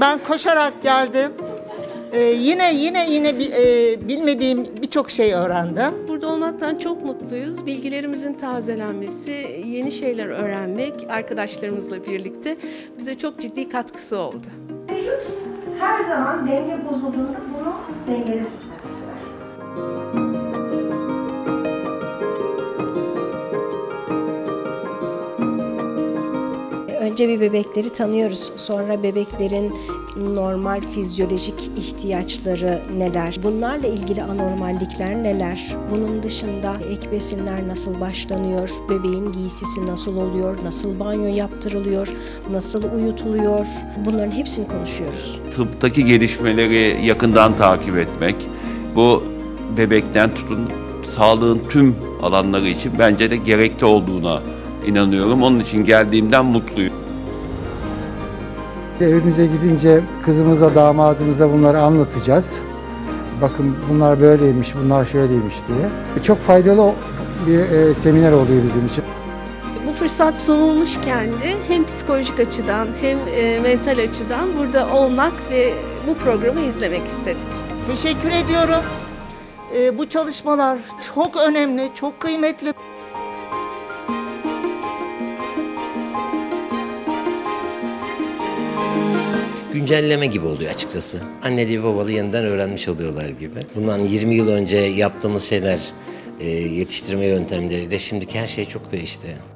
Ben koşarak geldim. Yine bilmediğim birçok şey öğrendim. Burada olmaktan çok mutluyuz. Bilgilerimizin tazelenmesi, yeni şeyler öğrenmek arkadaşlarımızla birlikte bize çok ciddi katkısı oldu. Vücut her zaman denge bozulduğunda bunu dengede tutmak ister. Önce bir bebekleri tanıyoruz. Sonra bebeklerin normal fizyolojik ihtiyaçları neler? Bunlarla ilgili anormallikler neler? Bunun dışında ek besinler nasıl başlanıyor? Bebeğin giysisi nasıl oluyor? Nasıl banyo yaptırılıyor? Nasıl uyutuluyor? Bunların hepsini konuşuyoruz. Tıptaki gelişmeleri yakından takip etmek, bu bebekten tutun sağlığın tüm alanları için bence de gerekli olduğuna inanıyorum. Onun için geldiğimden mutluyum. Evimize gidince kızımıza, damadımıza bunları anlatacağız. Bakın bunlar böyleymiş, bunlar şöyleymiş diye. Çok faydalı bir seminer oluyor bizim için. Bu fırsat sunulmuşken de hem psikolojik açıdan hem mental açıdan burada olmak ve bu programı izlemek istedik. Teşekkür ediyorum. Bu çalışmalar çok önemli, çok kıymetli. Güncelleme gibi oluyor açıkçası. Anneliği babalığı yeniden öğrenmiş oluyorlar gibi. Bundan 20 yıl önce yaptığımız şeyler, yetiştirme yöntemleriyle şimdiki her şey çok değişti.